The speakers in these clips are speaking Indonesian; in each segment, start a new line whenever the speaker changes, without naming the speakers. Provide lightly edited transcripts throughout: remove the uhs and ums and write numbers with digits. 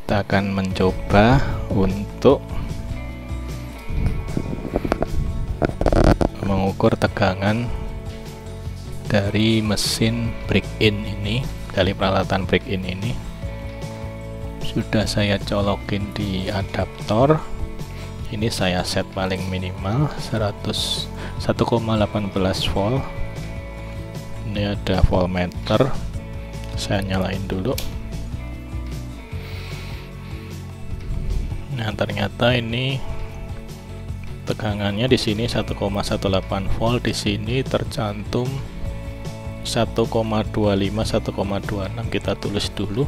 kita akan mencoba untuk mengukur tegangan dari mesin break-in ini, dari peralatan break-in ini. Sudah saya colokin di adaptor. Ini saya set paling minimal 118 volt. Ini ada voltmeter, saya nyalain dulu. Nah, ternyata ini tegangannya di sini 1,18 volt, di sini tercantum 1,25 1,26. Kita tulis dulu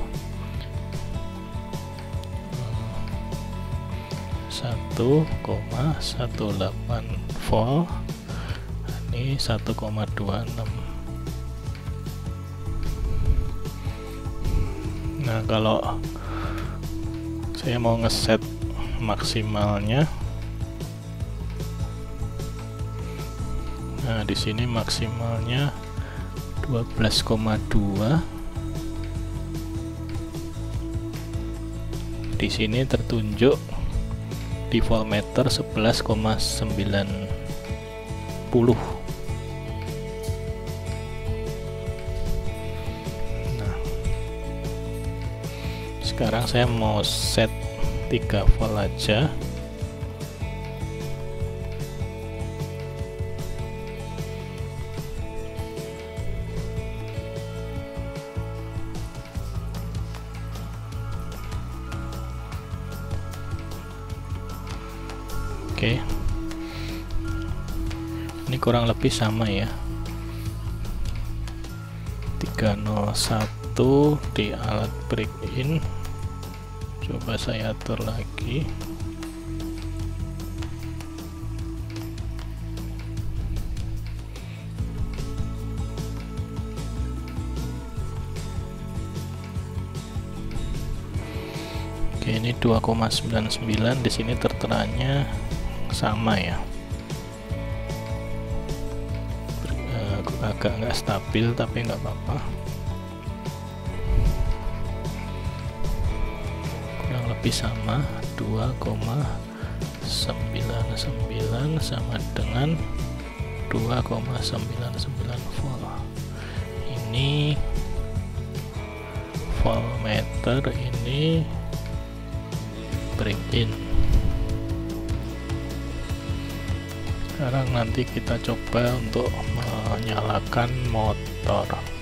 1,18 volt, ini 1,26. Nah, kalau saya mau ngeset maksimalnya, nah di sini maksimalnya 12,2. Di sini tertunjuk di voltmeter 11,90. Nah, sekarang saya mau set 3 volt aja. Oke, ini kurang lebih sama ya, 301 di alat break-in. Coba saya atur lagi. Oke, ini 2,99. Di sini terteranya sama ya, agak nggak stabil tapi nggak apa-apa, kurang lebih sama. 2,99 sama dengan 2,99 volt. Ini voltmeter, ini break-in. Sekarang nanti kita coba untuk menyalakan motor.